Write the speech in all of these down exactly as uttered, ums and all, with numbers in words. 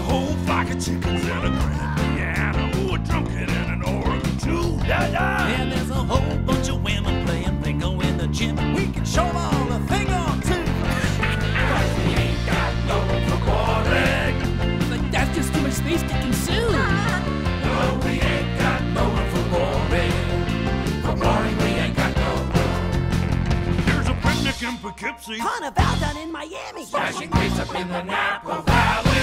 whole flock of chickens and a grand piano. Ooh, a drunken and an organ too. Yeah, yeah. And there's a whole bunch of women playing bingo in the gym. We can show them all a thing or two. Cause we ain't got no room for boring. Like, that's just too much space to consume. No, we ain't got no room for boring. For boring, we ain't got no room. There's a picnic in Poughkeepsie. Carnival down in Miami. Smashing bass up in the Napa Valley.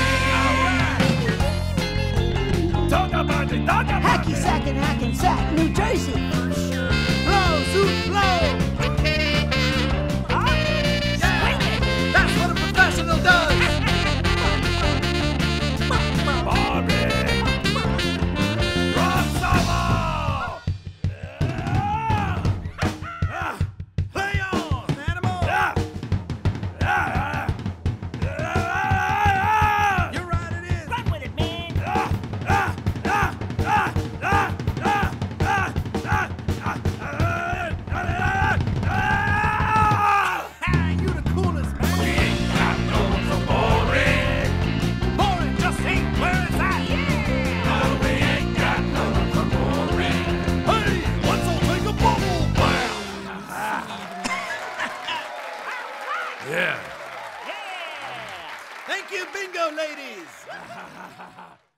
Talk about it, talk about Hacky it. sack and hack and sack, New Jersey. Blow, zoot, blow. Huh? Swing it. That's what a professional does. Bobby. Rock solo. Yeah. Play on, animal. Yeah. Yeah. Yeah. You're right, it is. Run with it, man. You the coolest, man. We ain't got no room for boring. Boring just ain't where it's at. No, we ain't got no room for boring. Hey, let's all take a bubble bath. Yeah. Thank you, bingo ladies.